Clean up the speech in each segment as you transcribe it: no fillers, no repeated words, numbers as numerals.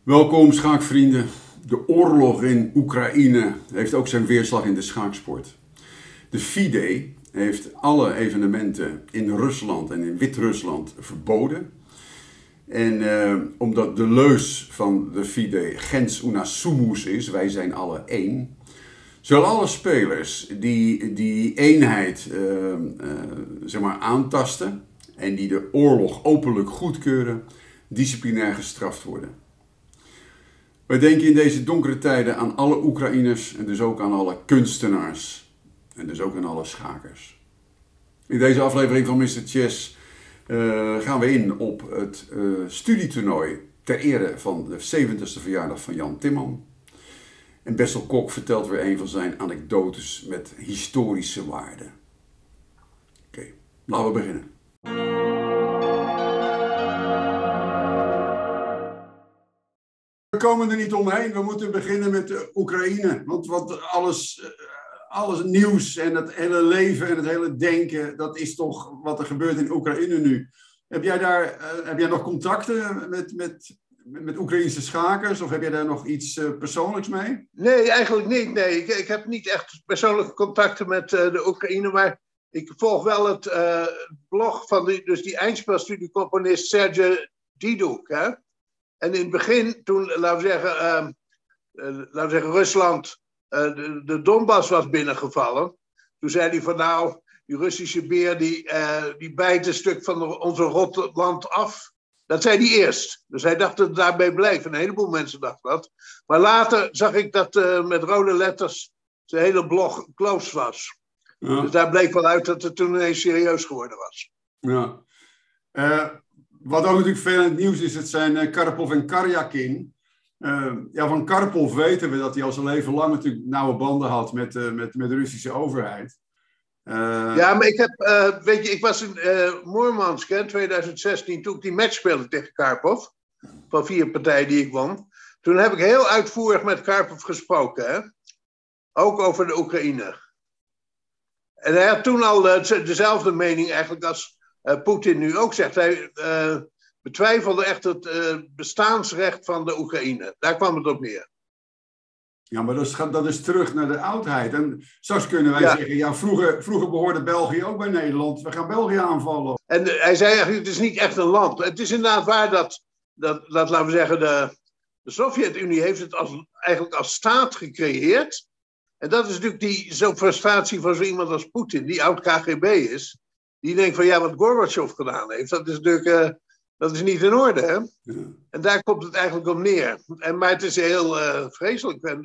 Welkom schaakvrienden. De oorlog in Oekraïne heeft ook zijn weerslag in de schaaksport. De FIDE heeft alle evenementen in Rusland en in Wit-Rusland verboden. En omdat de leus van de FIDE gens una sumus is, wij zijn alle één, zullen alle spelers die eenheid aantasten en die de oorlog openlijk goedkeuren, disciplinair gestraft worden. Wij denken in deze donkere tijden aan alle Oekraïners en dus ook aan alle kunstenaars en dus ook aan alle schakers. In deze aflevering van Mr. Chess gaan we in op het studietoernooi ter ere van de 70ste verjaardag van Jan Timman. En Bessel Kok vertelt weer een van zijn anekdotes met historische waarde. Oké, laten we beginnen. We komen er niet omheen. We moeten beginnen met de Oekraïne. Want alles nieuws en het hele leven en het hele denken, dat is toch wat er gebeurt in Oekraïne nu. Heb jij nog contacten met Oekraïnse schakers? Of heb jij daar nog iets persoonlijks mee? Nee, eigenlijk niet. Nee. Ik heb niet echt persoonlijke contacten met de Oekraïne, maar ik volg wel het blog van die eindspelstudiecomponist Sergej Diduk. Hè? En in het begin, toen, laten we zeggen, Rusland de Donbass was binnengevallen, toen zei hij van nou, die Russische beer die bijt een stuk van onze rotland af. Dat zei hij eerst. Dus hij dacht dat het daarbij bleef. Een heleboel mensen dachten dat. Maar later zag ik dat met rode letters zijn hele blog closed was. Ja. Dus daar bleek wel uit dat het toen ineens serieus geworden was. Ja. Wat ook natuurlijk veel in het nieuws is, het zijn Karpov en Karjakin. Van Karpov weten we dat hij al zijn leven lang natuurlijk nauwe banden had met de Russische overheid. Ja, maar ik was in Moermansk in 2016, toen ik die match speelde tegen Karpov, van 4 partijen die ik won. Toen heb ik heel uitvoerig met Karpov gesproken, hè? Ook over de Oekraïne. En hij had toen al dezelfde mening eigenlijk als Poetin nu ook zegt. Hij betwijfelde echt het bestaansrecht van de Oekraïne. Daar kwam het op neer. Ja, maar dat is terug naar de oudheid. En straks kunnen wij zeggen, ja, vroeger behoorde België ook bij Nederland. We gaan België aanvallen. En hij zei eigenlijk, het is niet echt een land. Het is inderdaad waar dat laten we zeggen, de Sovjet-Unie heeft het eigenlijk als staat gecreëerd. En dat is natuurlijk zo'n frustratie van zo iemand als Poetin, die oud-KGB is. Die denkt van, ja, wat Gorbachev gedaan heeft, dat is natuurlijk dat is niet in orde, hè? Ja. En daar komt het eigenlijk op neer. Maar het is heel vreselijk. En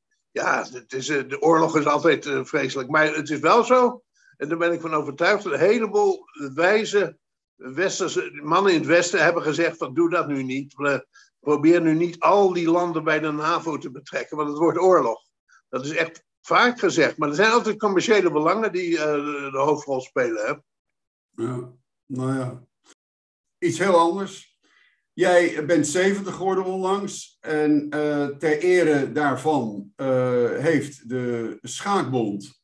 de oorlog is altijd vreselijk. Maar het is wel zo, en daar ben ik van overtuigd, een heleboel wijze westerse mannen in het Westen hebben gezegd van, doe dat nu niet. Probeer nu niet al die landen bij de NAVO te betrekken, want het wordt oorlog. Dat is echt vaak gezegd. Maar er zijn altijd commerciële belangen die de hoofdrol spelen, hè? Ja, nou ja. Iets heel anders. Jij bent 70 geworden onlangs. En ter ere daarvan heeft de Schaakbond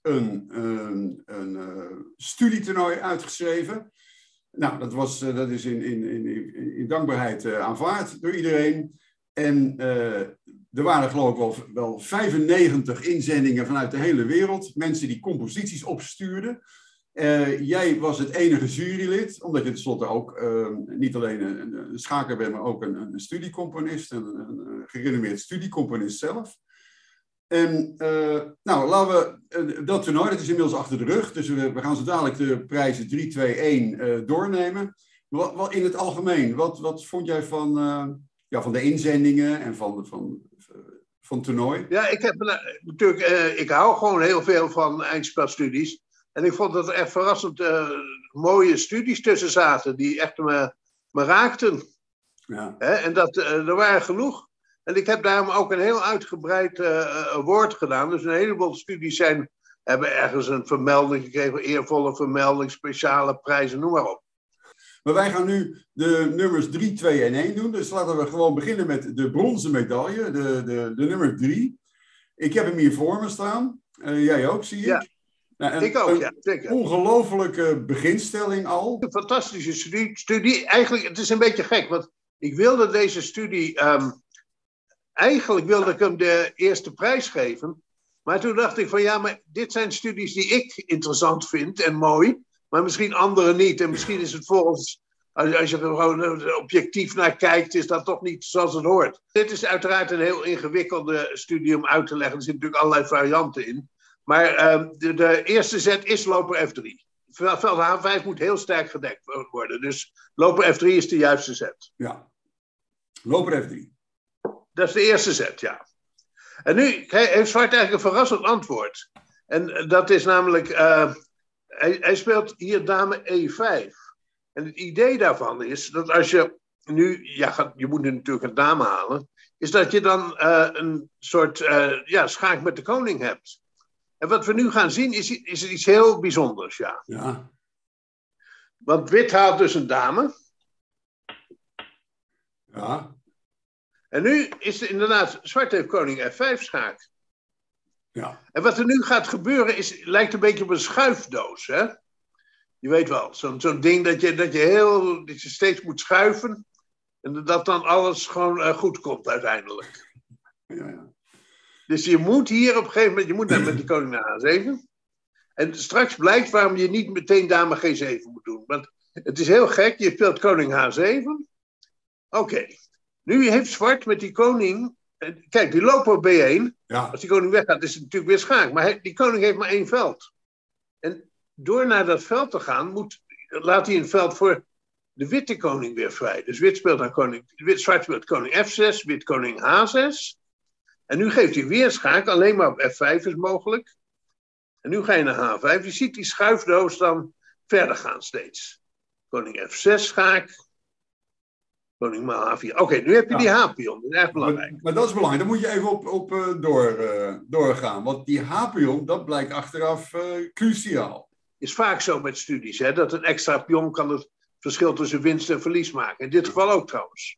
een studietoernooi uitgeschreven. Nou, dat is in dankbaarheid aanvaard door iedereen. En er waren geloof ik wel 95 inzendingen vanuit de hele wereld. Mensen die composities opstuurden. Jij was het enige jurylid, omdat je tenslotte ook niet alleen een schaker bent, maar ook een studiecomponist, een gerenommeerd studiecomponist zelf. En laten we dat toernooi, dat is inmiddels achter de rug, dus we gaan zo dadelijk de prijzen 3, 2, 1 doornemen. Wat in het algemeen, wat vond jij van de inzendingen en van het toernooi? Ja, ik hou gewoon heel veel van eindspelstudies. En ik vond dat er echt verrassend mooie studies tussen zaten, die echt me raakten. Ja. En er waren genoeg. En ik heb daarom ook een heel uitgebreid award gedaan. Dus een heleboel studies hebben ergens een vermelding gekregen, eervolle vermelding, speciale prijzen, noem maar op. Maar wij gaan nu de nummers 3, 2 en 1 doen. Dus laten we gewoon beginnen met de bronzen medaille, de nummer 3. Ik heb hem hier voor me staan. Jij ook, zie ik. Ja. Nou, ik ook, ja, zeker. Ongelofelijke beginstelling al. Een fantastische studie. Eigenlijk, het is een beetje gek, want ik wilde deze studie eigenlijk wilde ik hem de eerste prijs geven. Maar toen dacht ik van ja, maar dit zijn studies die ik interessant vind en mooi. Maar misschien anderen niet. En misschien is het volgens, als je er gewoon objectief naar kijkt, is dat toch niet zoals het hoort. Dit is uiteraard een heel ingewikkelde studie om uit te leggen. Er zitten natuurlijk allerlei varianten in. Maar de eerste zet is loper F3. Veld H5 moet heel sterk gedekt worden. Dus loper F3 is de juiste zet. Ja, loper F3. Dat is de eerste zet, ja. En nu heeft Zwart eigenlijk een verrassend antwoord. En dat is namelijk, hij speelt hier dame E5. En het idee daarvan is dat als je nu, je moet nu natuurlijk een dame halen, is dat je dan een soort schaak met de koning hebt. En wat we nu gaan zien is iets heel bijzonders, ja. Ja. Want wit haalt dus een dame. Ja. En nu is er inderdaad, zwart heeft koning F5 schaak. Ja. En wat er nu gaat gebeuren lijkt een beetje op een schuifdoos, hè? Je weet wel, zo'n ding dat je steeds moet schuiven. En dat dan alles gewoon goed komt uiteindelijk. Ja. Dus je moet hier op een gegeven moment, je moet met die koning naar H7. En straks blijkt waarom je niet meteen dame G7 moet doen. Want het is heel gek, je speelt koning H7. Oké. Nu heeft zwart met die koning... Kijk, die loper B1. Ja. Als die koning weggaat, is het natuurlijk weer schaak. Maar die koning heeft maar 1 veld. En door naar dat veld te gaan, laat hij een veld voor de witte koning weer vrij. Dus zwart speelt koning F6, wit koning H6. En nu geeft hij weer schaak, alleen maar op F5 is mogelijk. En nu ga je naar H5. Je ziet die schuifdoos dan verder gaan steeds. Koning F6 schaak. Koning maal H4. Oké, nu heb je die H-pion. Dat is erg belangrijk. Maar dat is belangrijk. Daar moet je even op doorgaan. Want die H-pion, dat blijkt achteraf cruciaal. Is vaak zo met studies, hè, dat een extra pion kan het verschil tussen winst en verlies maken. In dit geval ook trouwens.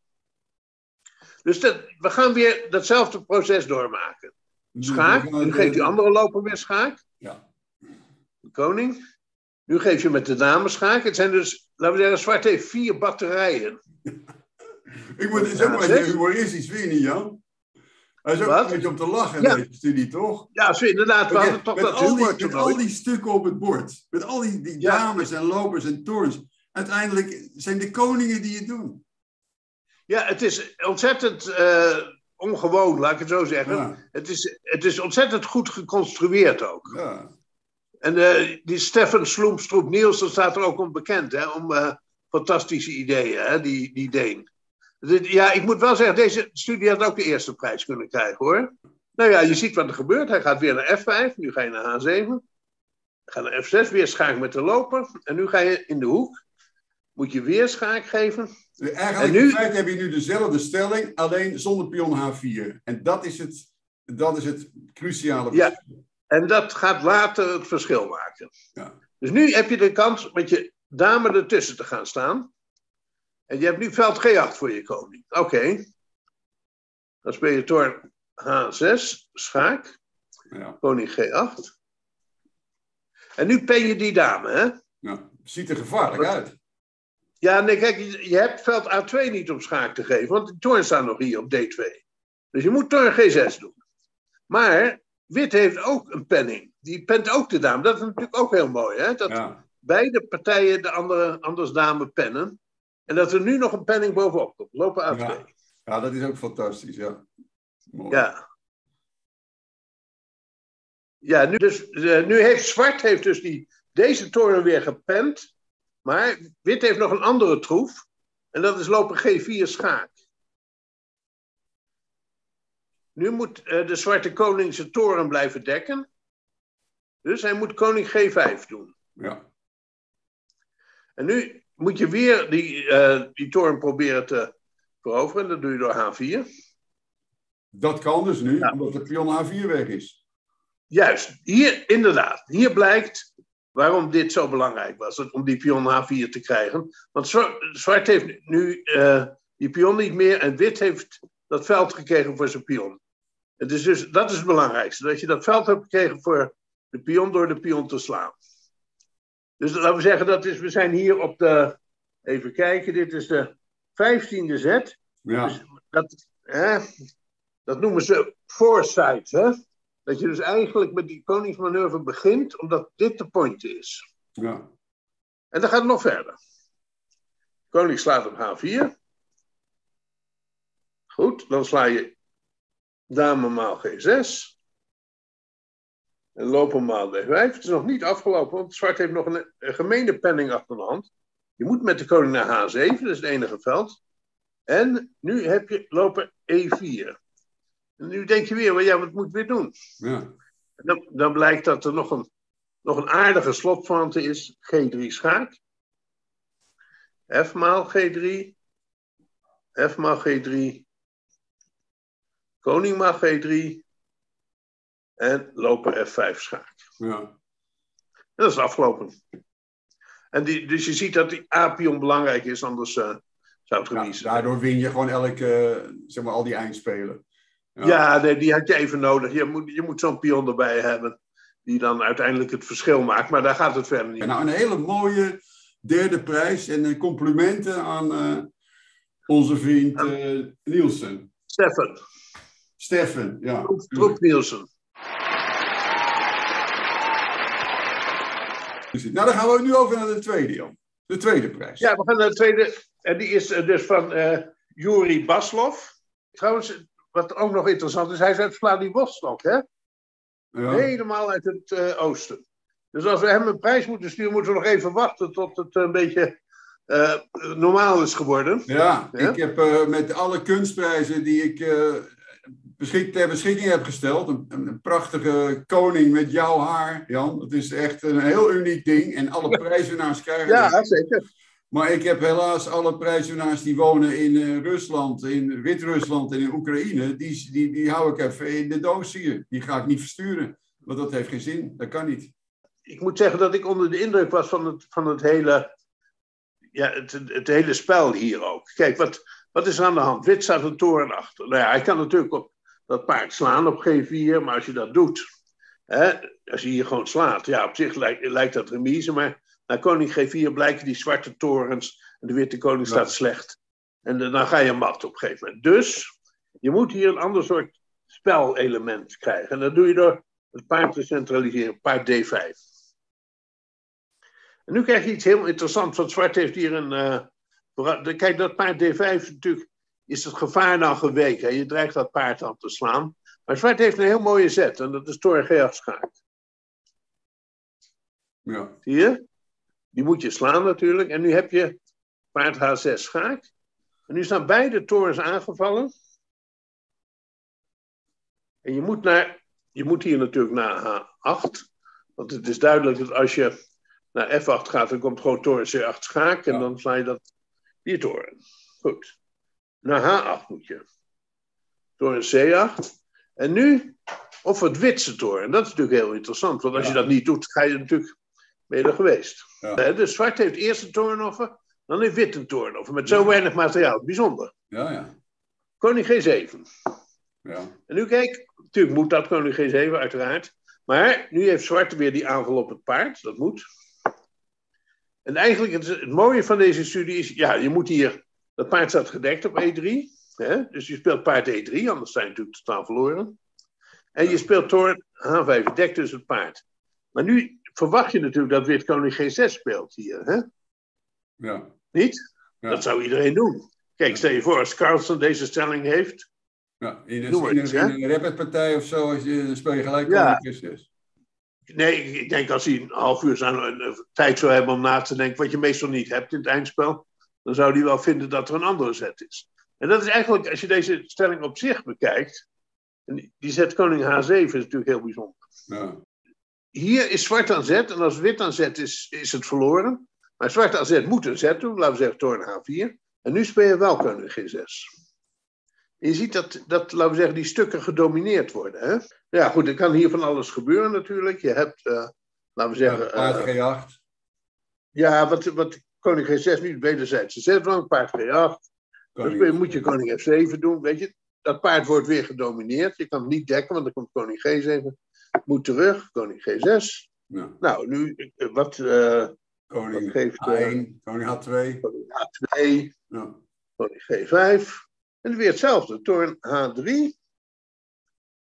Dus we gaan weer datzelfde proces doormaken. Schaak, nu geeft die andere loper weer schaak. Ja. De koning. Nu geef je met de dame schaak. Het zijn dus, laten we zeggen, zwart heeft 4 batterijen. Het is ook maar humoristisch, vind je niet, Jan? Hij is ook een beetje om te lachen in deze studie, toch? Ja, inderdaad. We hadden toch dat humor met al die stukken op het bord. Met al die dames en lopers en torens. Uiteindelijk zijn de koningen die het doen. Ja, het is ontzettend ongewoon, laat ik het zo zeggen. Ja. Het is ontzettend goed geconstrueerd ook. Ja. En die Stefan Sloemstroep Nielsen staat er ook om bekend, hè, om fantastische ideeën, hè, die Deen. Ja, ik moet wel zeggen, deze studie had ook de eerste prijs kunnen krijgen, hoor. Nou ja, je ziet wat er gebeurt. Hij gaat weer naar F5, nu ga je naar H7. Ga naar F6, weer schaak met de loper. En nu ga je in de hoek. Moet je weer schaak geven. Eigenlijk in feite heb je nu dezelfde stelling, alleen zonder pion H4. En dat is het cruciale verschil. Ja, en dat gaat later het verschil maken. Ja. Dus nu heb je de kans met je dame ertussen te gaan staan. En je hebt nu veld G8 voor je koning. Oké. Dan speel je toorn H6, schaak. Ja. Koning G8. En nu pen je die dame, hè? Ja, ziet er gevaarlijk uit. Ja, nee, kijk, je hebt veld A2 niet om schaak te geven, want de toorn staat nog hier op D2. Dus je moet toorn G6 doen. Maar wit heeft ook een penning. Die pent ook de dame. Dat is natuurlijk ook heel mooi, hè? Dat beide partijen de anders dame pennen. En dat er nu nog een penning bovenop komt. Lopen A2. Ja, dat is ook fantastisch, ja. Mooi. Ja. Ja, nu heeft zwart dus deze toren weer gepend. Maar wit heeft nog een andere troef. En dat is lopen G4 schaak. Nu moet de zwarte koning zijn toren blijven dekken. Dus hij moet koning G5 doen. Ja. En nu moet je weer die toren proberen te veroveren. Dat doe je door H4. Dat kan dus nu, omdat de pion H4 weg is. Juist, hier inderdaad. Hier blijkt waarom dit zo belangrijk was. Om die pion H4 te krijgen. Want zwart heeft nu die pion niet meer. En wit heeft dat veld gekregen voor zijn pion. Dat is het belangrijkste. Dat je dat veld hebt gekregen voor de pion door de pion te slaan. Dus laten we zeggen, we zijn hier op de... Even kijken, dit is de 15e zet. Ja. Dus Dat noemen ze foresight, hè? Dat je dus eigenlijk met die koningsmanoeuvre begint, omdat dit de point is. Ja. En dan gaat het nog verder. Koning slaat op H4. Goed, dan sla je dame maal G6. En lopen maal D5. Het is nog niet afgelopen, want zwart heeft nog een gemene penning achter de hand. Je moet met de koning naar H7, dat is het enige veld. En nu heb je lopen E4. En nu denk je weer, ja, wat moet ik weer doen? Ja. Dan blijkt dat er nog een aardige slotvante is. G3 schaak. F maal G3. F maal G3. Koning maal G3. En lopen F5 schaak. Ja. En dat is afgelopen. En dus je ziet dat die A-pion belangrijk is, anders zou het remise zijn. Daardoor win je gewoon zeg maar, al die eindspelen. Ja, nee, die had je even nodig. Je moet zo'n pion erbij hebben, die dan uiteindelijk het verschil maakt. Maar daar gaat het verder niet. En nou, een hele mooie derde prijs en complimenten aan onze vriend Nielsen. Steffen, ja. Troep Nielsen. Nou, dan gaan we nu over naar de tweede, Jan. De tweede prijs. Ja, we gaan naar de tweede. En die is dus van Yuri Baslov. Trouwens, wat ook nog interessant is, hij is uit Vladivostok, hè? Ja. Helemaal uit het oosten. Dus als we hem een prijs moeten sturen, moeten we nog even wachten tot het een beetje normaal is geworden. Ja, ik heb met alle kunstprijzen die ik ter beschikking heb gesteld, een prachtige koning met jouw haar, Jan. Het is echt een heel uniek ding. En alle prijswinnaars krijgen... Ja, zeker. Maar ik heb helaas alle prijswinnaars die wonen in Rusland, in Wit-Rusland en in Oekraïne, die hou ik even in de doos hier. Die ga ik niet versturen, want dat heeft geen zin. Dat kan niet. Ik moet zeggen dat ik onder de indruk was van het hele, ja, het hele spel hier ook. Kijk, wat is er aan de hand? Wit staat een toren achter. Nou ja, hij kan natuurlijk op dat paard slaan op G4, maar als je dat doet, hè, als je hier gewoon slaat, ja, op zich lijkt dat remise, maar na koning G4 blijken die zwarte torens en de witte koning staat slecht. En dan ga je mat op een gegeven moment. Dus je moet hier een ander soort spelelement krijgen. En dat doe je door het paard te centraliseren, paard D5. En nu krijg je iets heel interessants, want zwart heeft hier kijk, dat paard D5 natuurlijk is het gevaar dan geweken. Je dreigt dat paard aan te slaan. Maar zwart heeft een heel mooie zet en dat is toren G8 schaak. Ja. Zie je? Die moet je slaan natuurlijk. En nu heb je paard H6 schaak. En nu staan beide torens aangevallen. En je moet hier natuurlijk naar H8. Want het is duidelijk dat als je naar F8 gaat, dan komt gewoon toren C8 schaak. En dan sla je die toren. Goed. Naar H8 moet je. Toren C8. En nu of het witse toren. En dat is natuurlijk heel interessant. Want als je dat niet doet, ben je er geweest. Ja. Dus zwart heeft eerst een torenoffer, dan heeft wit een torenoffer. Met zo weinig materiaal. Bijzonder. Ja. Koning G7. Ja. En nu kijk, natuurlijk moet dat koning G7 uiteraard. Maar nu heeft zwart weer die aanval op het paard. Dat moet. En eigenlijk het mooie van deze studie is, ja, je moet hier, dat paard staat gedekt op E3. Hè? Dus je speelt paard E3, anders zijn je natuurlijk totaal verloren. En je speelt toren H5, dekt dus het paard. Maar nu verwacht je natuurlijk dat wit koning G6 speelt hier. Hè? Ja. Niet? Ja. Dat zou iedereen doen. Kijk, stel je voor als Carlsen deze stelling heeft. Ja, in een rapidpartij of zo speel je gelijk koning G6. Nee, ik denk als hij een half uur tijd zou hebben om na te denken, wat je meestal niet hebt in het eindspel, dan zou hij wel vinden dat er een andere zet is. En dat is eigenlijk, als je deze stelling op zich bekijkt, en die zet koning H7 is natuurlijk heel bijzonder. Ja. Hier is zwart aan zet, en als wit aan zet is het verloren. Maar zwart aan zet moet een zet doen, laten we zeggen toren H4. En nu speel je wel koning G6. En je ziet dat, laten we zeggen, die stukken gedomineerd worden. Hè? Ja, goed, er kan hier van alles gebeuren natuurlijk. Je hebt, laten we zeggen... paard G8. Ja, wat koning G6 nu wederzijdse zet van, paard G8. Dan moet je koning F7 doen, weet je. Dat paard wordt weer gedomineerd. Je kan het niet dekken, want dan komt koning G7. Moet terug, koning G6. Ja. Nou, nu, koning geeft... H1, koning H2. Koning H2, koning G5. En weer hetzelfde, toren H3.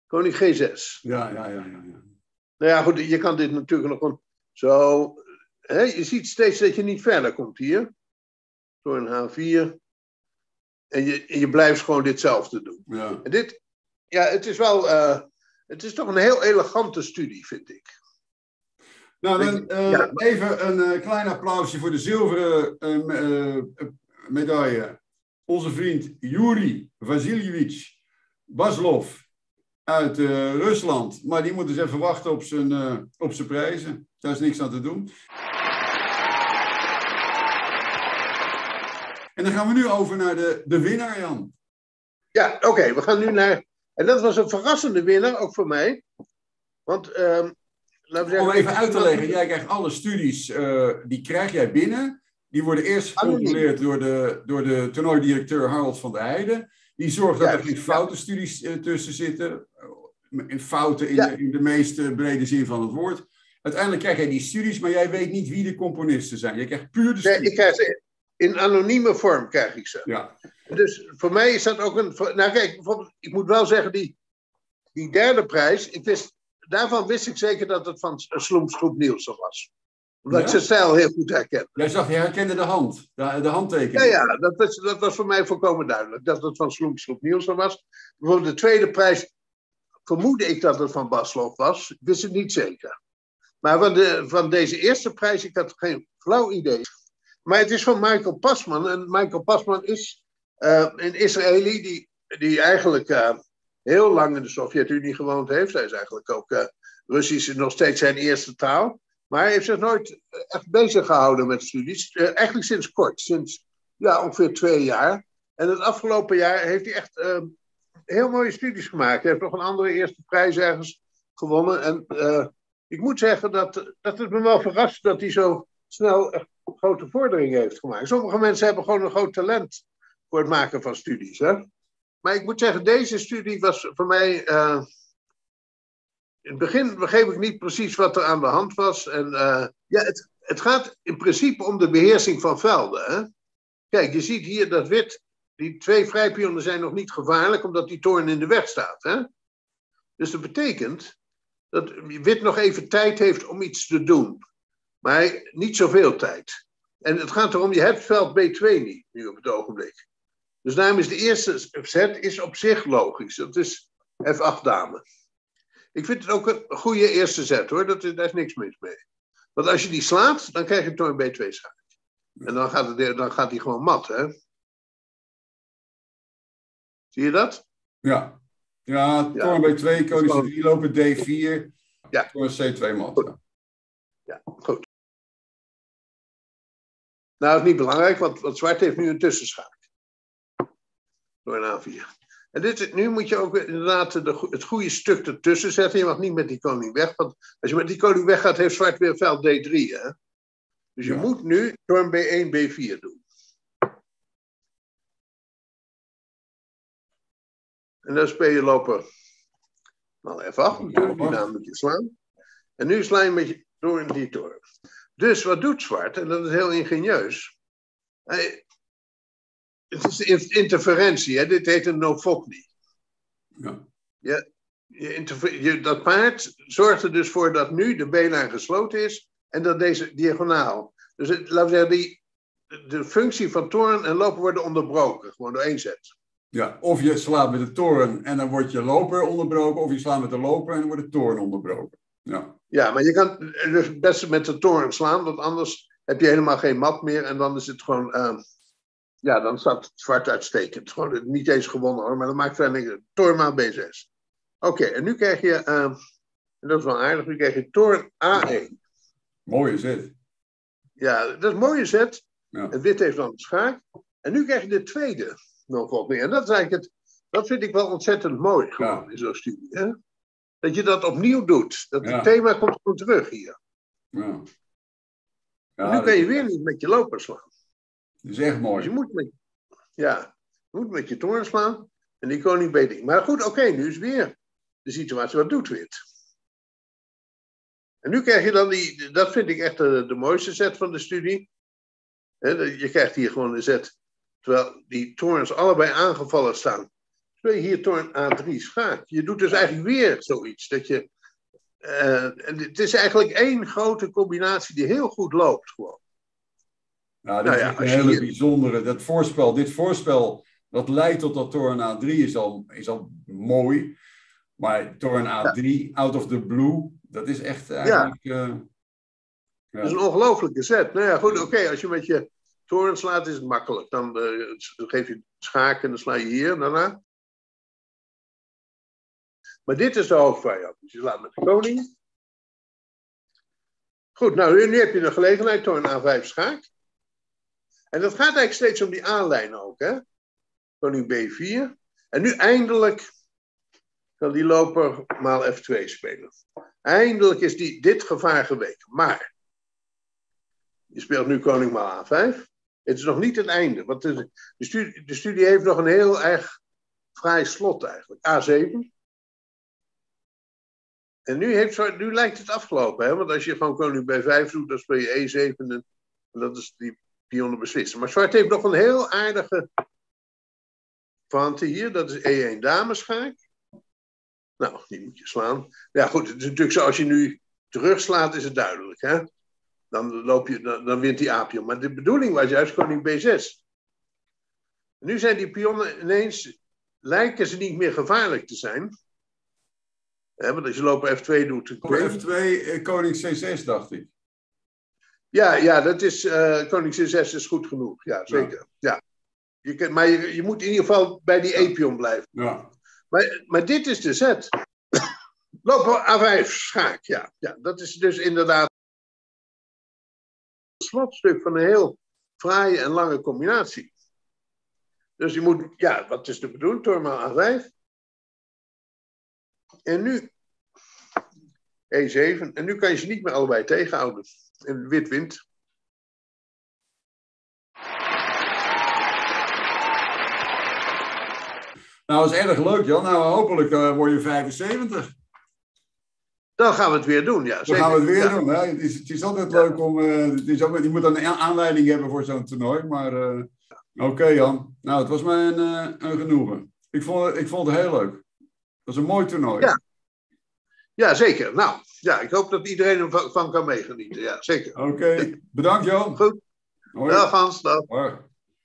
Koning G6. Ja. Nou ja, goed, je kan dit natuurlijk nog gewoon zo... Hè, je ziet steeds dat je niet verder komt hier. Door een H4. En je blijft gewoon ditzelfde doen. Ja. En dit, ja, het is wel... het is toch een heel elegante studie, vind ik. Nou, dan even een klein applausje voor de zilveren medaille. Onze vriend Yuri Vasiljevich Baslov uit Rusland. Maar die moet dus even wachten op zijn prijzen. Daar is niks aan te doen. En dan gaan we nu over naar de winnaar, Jan. Ja, oké, we gaan nu naar... En dat was een verrassende winnaar, ook voor mij. Want, laten we zeggen... Om even uit te leggen, jij krijgt alle studies, die krijg jij binnen. Die worden eerst gecontroleerd door de toernooidirecteur Harold van der Heijden. Die zorgt dat er geen foute studies tussen zitten. Fouten in de meest brede zin van het woord. Uiteindelijk krijg jij die studies, maar jij weet niet wie de componisten zijn. Je krijgt puur de studies. Nee, ik krijg ze in anonieme vorm, krijg ik ze. Ja. Dus voor mij is dat ook een... Nou kijk, bijvoorbeeld, ik moet wel zeggen, die derde prijs, daarvan wist ik zeker dat het van Sloemsgroep Nielsen was. Omdat ik zijn stijl heel goed herkende. Je herkende de hand, de handtekening. Ja, dat was voor mij volkomen duidelijk. Dat het van Sloemsgroep Nielsen was. Bijvoorbeeld de tweede prijs vermoedde ik dat het van Baslov was. Ik wist het niet zeker. Maar van deze eerste prijs, ik had geen flauw idee. Maar het is van Michael Passman. En Michael Passman is een Israëli die eigenlijk heel lang in de Sovjet-Unie gewoond heeft. Hij is eigenlijk ook Russisch nog steeds zijn eerste taal. Maar hij heeft zich nooit echt bezig gehouden met studies. Eigenlijk sinds kort, sinds ongeveer 2 jaar. En het afgelopen jaar heeft hij echt heel mooie studies gemaakt. Hij heeft nog een andere eerste prijs ergens gewonnen. En ik moet zeggen dat het me wel verrast dat hij zo snel echt grote vorderingen heeft gemaakt. Sommige mensen hebben gewoon een groot talent voor het maken van studies. Hè? Maar ik moet zeggen, deze studie was voor mij... in het begin begreep ik niet precies wat er aan de hand was. En het gaat in principe om de beheersing van velden. Hè? Kijk, je ziet hier dat wit... Die 2 vrijpionnen zijn nog niet gevaarlijk, omdat die toorn in de weg staat. Hè? Dus dat betekent dat wit nog even tijd heeft om iets te doen. Maar niet zoveel tijd. En het gaat erom, je hebt veld B2 niet, nu op het ogenblik. Dus daarom is de eerste set is op zich logisch. Dat is F8 dame. Ik vind het ook een goede eerste set, hoor. Daar is niks mis mee. Want als je die slaat, dan krijg je toorn B2 schaak. En dan gaat die gewoon mat, hè. Zie je dat? Ja. Ja, toorn B2, koning C3 lopen, D4. Ja. Toorn C2 mat. Ja, goed. Nou, dat is niet belangrijk, want zwart heeft nu een tussenschaak. Door een A4. En nu moet je ook inderdaad het goede stuk ertussen zetten. Je mag niet met die koning weg. Want als je met die koning weggaat, heeft zwart weer veld D3. Hè? Dus je moet nu toorn B1, B4 doen. En dan speel je lopen. Nou, F8 natuurlijk, die naam moet je slaan. En nu sla je met je door in die toren. Dus wat doet zwart? En dat is heel ingenieus. Het is interferentie, hè? Dit heet een no-fopny. Ja. Dat paard zorgt er dus voor dat nu de B-lijn gesloten is en dat deze diagonaal. Dus laten we zeggen, de functie van toren en lopen worden onderbroken, gewoon door 1 zet. Ja, of je slaat met de toren en dan wordt je loper onderbroken, of je slaat met de loper en dan wordt de toren onderbroken. Ja, maar je kan dus het beste met de toren slaan, want anders heb je helemaal geen mat meer en dan is het gewoon... dan staat het zwart uitstekend. Gewoon niet eens gewonnen hoor, maar dat maakt verder niks. Toorn B6. Oké, en nu krijg je, en dat is wel aardig, nu krijg je toorn A1. Mooie zet. Ja, dat is een mooie zet. Ja. Het wit heeft dan de schaak. En nu krijg je de tweede. En dat is eigenlijk dat vind ik wel ontzettend mooi gewoon in zo'n studie. Hè? Dat je dat opnieuw doet. Dat het thema komt gewoon terug hier. Ja. En nu kan je weer niet met je loper slaan. Dat is echt mooi. Dus je moet met je toorn slaan en die koning B3. Maar goed, oké, nu is weer de situatie, wat doet wit? En nu krijg je dan dat vind ik echt de mooiste zet van de studie. Je krijgt hier gewoon een zet, terwijl die torens allebei aangevallen staan. speel je hier toorn A3 schaak. Je doet dus eigenlijk weer zoiets. Dat je, het is eigenlijk één grote combinatie die heel goed loopt gewoon. Nou, dit is echt een hele bijzondere. Dit voorspel, dat leidt tot dat toorn A3 is al mooi. Maar toorn A3, out of the blue, dat is echt eigenlijk... Dat is een ongelofelijke set. Nou ja, goed, oké, als je met je toren slaat is het makkelijk. Dan geef je schaak en dan sla je hier daarna. Maar dit is de hoofdvijand. Dus je slaat met de koning. Goed, nou nu heb je de gelegenheid, toorn A5 schaak. En dat gaat eigenlijk steeds om die aanlijn ook, hè. Koning B4. En nu eindelijk kan die loper maal F2 spelen. Eindelijk is dit gevaar geweken. Maar je speelt nu koning maal A5. Het is nog niet het einde. Want de studie heeft nog een heel erg fraai slot eigenlijk. A7. En nu lijkt het afgelopen. Hè? Want als je gewoon koning B5 doet, dan speel je E7. En dat is die pionnen beslissen. Maar zwart heeft nog een heel aardige variant hier. Dat is E1 dameschaak. Nou, die moet je slaan. Ja goed, het is natuurlijk zo. Als je nu terugslaat, is het duidelijk. Hè? Dan wint die A-pion. Maar de bedoeling was juist koning B6. Nu zijn die pionnen ineens... lijken ze niet meer gevaarlijk te zijn. Want als je loper F2 doet... F2, koning C6, dacht ik. Ja, dat is... koning C6 is goed genoeg. Ja, zeker. Ja. Maar je moet in ieder geval bij die E-pion blijven. Ja. Maar dit is de zet. Loper A5, schaak. Ja, dat is dus inderdaad... het slotstuk van een heel fraaie en lange combinatie. Dus je moet... ja, wat is de bedoeling? Toorn maal A5. En nu E7. En nu kan je ze niet meer allebei tegenhouden. En wit wint. Nou, dat is erg leuk, Jan. Nou, hopelijk word je 75. Dan gaan we het weer doen, ja. Dan gaan we het weer doen. Hè? Het is altijd leuk om... je moet dan een aanleiding hebben voor zo'n toernooi. Maar oké, Jan. Nou, het was mij een genoegen. Ik vond het heel leuk. Dat is een mooi toernooi. Ja, zeker. Nou, ja, ik hoop dat iedereen ervan kan meegenieten. Ja, zeker. Oké. Bedankt, Jan. Goed. Hoi. Dag, Hans. Dag. Hoi.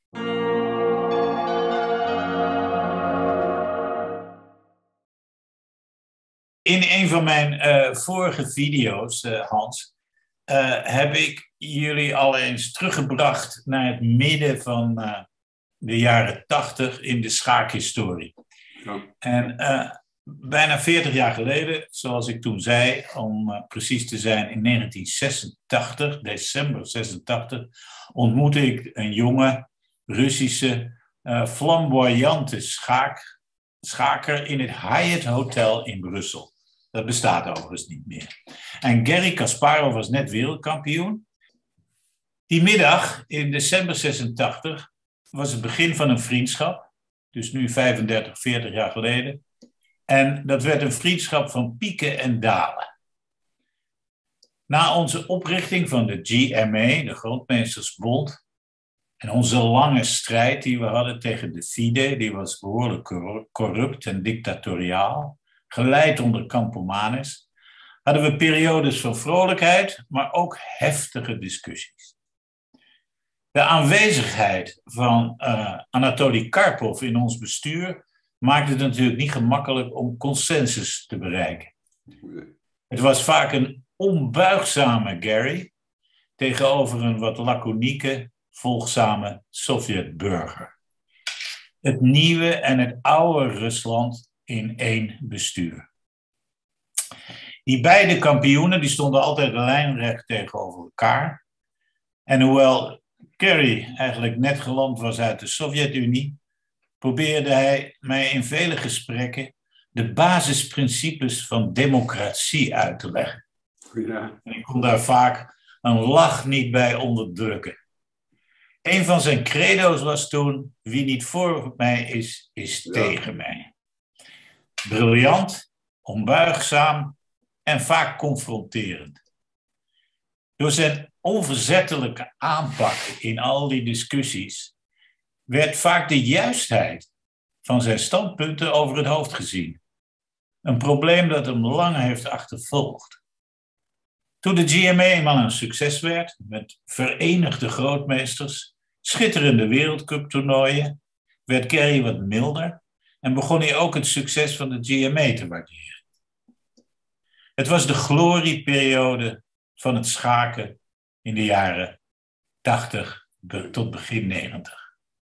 In een van mijn vorige video's, Hans, heb ik jullie al eens teruggebracht naar het midden van de jaren 80 in de schaakhistorie. Ja. En bijna 40 jaar geleden, zoals ik toen zei, om precies te zijn in 1986, december 86, ontmoette ik een jonge Russische flamboyante schaker in het Hyatt Hotel in Brussel. Dat bestaat overigens niet meer. En Garry Kasparov was net wereldkampioen. Die middag in december 86 was het begin van een vriendschap. Dus nu 35, 40 jaar geleden. En dat werd een vriendschap van pieken en dalen. Na onze oprichting van de GMA, de Grootmeestersbond, en onze lange strijd die we hadden tegen de FIDE, die was behoorlijk corrupt en dictatoriaal, geleid onder Campomanes, hadden we periodes van vrolijkheid, maar ook heftige discussies. De aanwezigheid van Anatoly Karpov in ons bestuur maakte het natuurlijk niet gemakkelijk om consensus te bereiken. Het was vaak een onbuigzame Garry tegenover een wat laconieke, volgzame Sovjetburger. Het nieuwe en het oude Rusland in één bestuur. Die beide kampioenen die stonden altijd lijnrecht tegenover elkaar. En hoewel Garry eigenlijk net geland was uit de Sovjet-Unie, probeerde hij mij in vele gesprekken de basisprincipes van democratie uit te leggen. Ja. En ik kon daar vaak een lach niet bij onderdrukken. Een van zijn credo's was toen: wie niet voor mij is tegen mij. Briljant, onbuigzaam en vaak confronterend. Door zijn onverzettelijke aanpak in al die discussies werd vaak de juistheid van zijn standpunten over het hoofd gezien. Een probleem dat hem lang heeft achtervolgd. Toen de GMA eenmaal een succes werd, met verenigde grootmeesters, schitterende wereldcuptoernooien, werd Gary wat milder en begon hij ook het succes van de GMA te waarderen. Het was de glorieperiode van het schaken in de jaren 80 tot begin 90.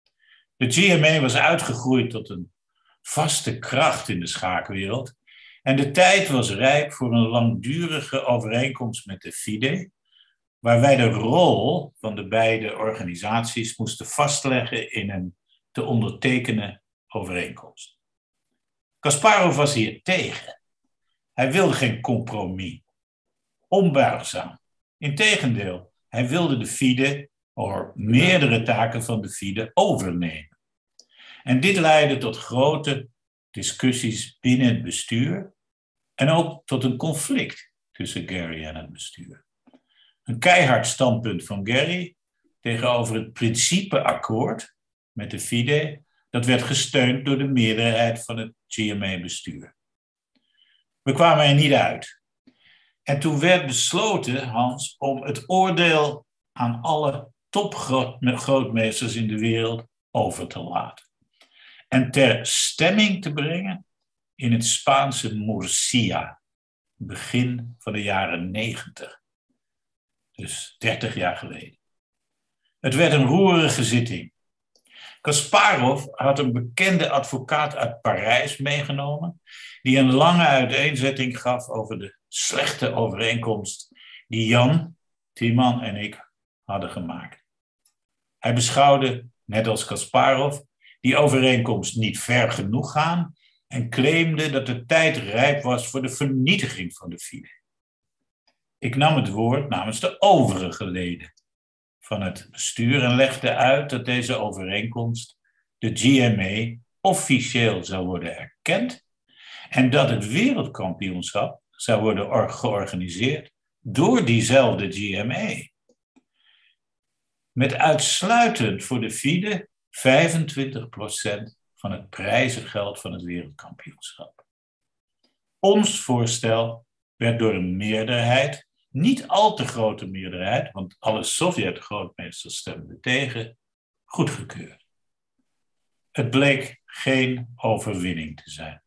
De GMA was uitgegroeid tot een vaste kracht in de schaakwereld en de tijd was rijp voor een langdurige overeenkomst met de FIDE, waar wij de rol van de beide organisaties moesten vastleggen in een te ondertekenen overeenkomst. Kasparov was hier tegen. Hij wilde geen compromis. Onbuigzaam. Integendeel, hij wilde de FIDE, of meerdere taken van de FIDE, overnemen. En dit leidde tot grote discussies binnen het bestuur en ook tot een conflict tussen Gary en het bestuur. Een keihard standpunt van Gary tegenover het principeakkoord met de FIDE, dat werd gesteund door de meerderheid van het GMA-bestuur. We kwamen er niet uit. En toen werd besloten, Hans, om het oordeel aan alle topgrootmeesters in de wereld over te laten. En ter stemming te brengen in het Spaanse Murcia, begin van de jaren 90. Dus 30 jaar geleden. Het werd een roerige zitting. Kasparov had een bekende advocaat uit Parijs meegenomen, die een lange uiteenzetting gaf over de slechte overeenkomst die Jan, Timman en ik hadden gemaakt. Hij beschouwde, net als Kasparov, die overeenkomst niet ver genoeg gaan en claimde dat de tijd rijp was voor de vernietiging van de FIDE. Ik nam het woord namens de overige leden van het bestuur en legde uit dat deze overeenkomst, de GMA, officieel zou worden erkend en dat het wereldkampioenschap zou worden georganiseerd door diezelfde GMA. Met uitsluitend voor de FIDE 25% van het prijzengeld van het wereldkampioenschap. Ons voorstel werd door een meerderheid, niet al te grote meerderheid, want alle Sovjet-grootmeesters stemden tegen, goedgekeurd. Het bleek geen overwinning te zijn.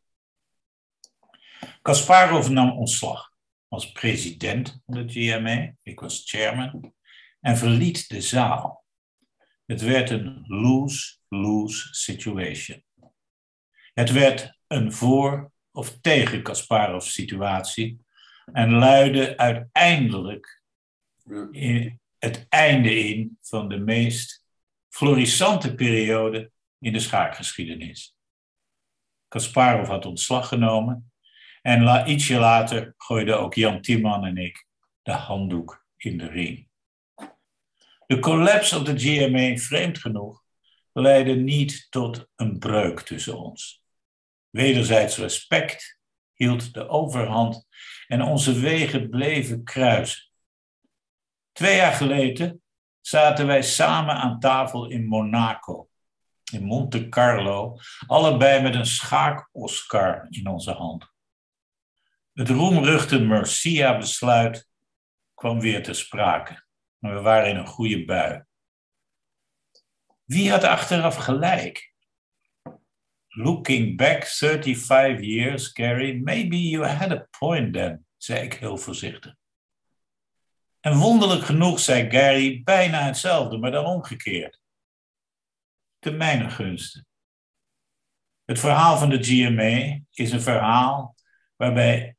Kasparov nam ontslag als president van de GMA, ik was chairman, en verliet de zaal. Het werd een lose-lose situation. Het werd een voor- of tegen Kasparov situatie en luidde uiteindelijk het einde in van de meest florissante periode in de schaakgeschiedenis. Kasparov had ontslag genomen en ietsje later gooiden ook Jan Timman en ik de handdoek in de ring. De collapse op de GMA, vreemd genoeg, leidde niet tot een breuk tussen ons. Wederzijds respect hield de overhand en onze wegen bleven kruisen. 2 jaar geleden zaten wij samen aan tafel in Monaco, in Monte Carlo, allebei met een schaak-Oscar in onze hand. Het roemruchte Murcia-besluit kwam weer ter sprake. Maar we waren in een goede bui. Wie had achteraf gelijk? Looking back 35 years, Gary, maybe you had a point then, zei ik heel voorzichtig. En wonderlijk genoeg zei Gary bijna hetzelfde, maar dan omgekeerd. Te mijn gunste. Het verhaal van de GMA is een verhaal waarbij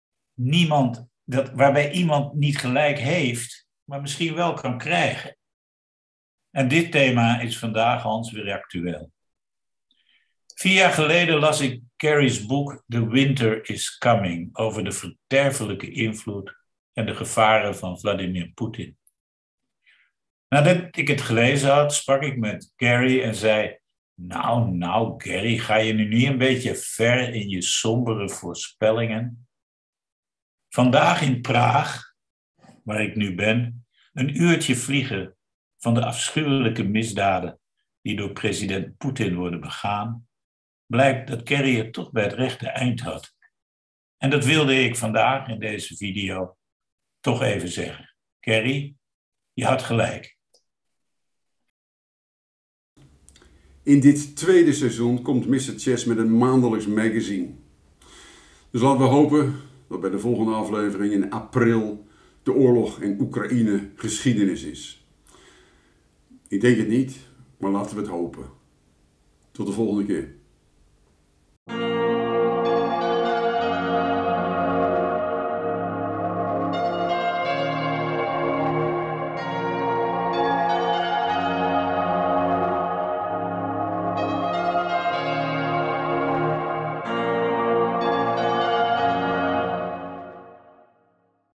iemand niet gelijk heeft, maar misschien wel kan krijgen. En dit thema is vandaag, Hans, weer actueel. 4 jaar geleden las ik Gary's boek The Winter is Coming over de verderfelijke invloed en de gevaren van Vladimir Poetin. Nadat ik het gelezen had, sprak ik met Gary en zei: Nou, Gary, ga je nu niet een beetje ver in je sombere voorspellingen? Vandaag in Praag, waar ik nu ben, een uurtje vliegen van de afschuwelijke misdaden die door president Poetin worden begaan, blijkt dat Kerry het toch bij het rechte eind had. En dat wilde ik vandaag in deze video toch even zeggen. Kerry, je had gelijk. In dit tweede seizoen komt Mr. Chess met een maandelijks magazine. Dus laten we hopen dat bij de volgende aflevering in april de oorlog in Oekraïne geschiedenis is. Ik denk het niet, maar laten we het hopen. Tot de volgende keer.